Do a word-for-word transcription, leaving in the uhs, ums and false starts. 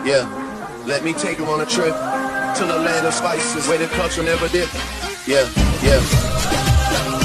Yeah, let me take you on a trip to the land of spices where the culture never did. Yeah, yeah.